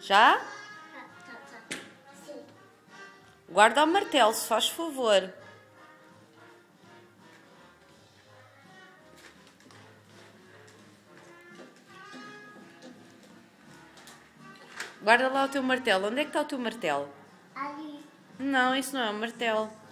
Já? Tá. Sim. Guarda o martelo, se faz favor. Guarda lá o teu martelo. Onde é que está o teu martelo? Ali. Não, isso não é um martelo.